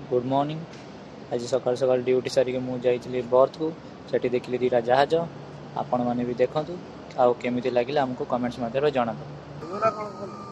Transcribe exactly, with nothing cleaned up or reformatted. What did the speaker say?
Good morning. आज सकाल सकाल ड्यूटी सारिक मुझे बर्थ को सेठी देखिली दुईटा जहाज आपण मैंने भी देखूँ आउ केमी लगे आमको कमेंट्स मध्य जनातु।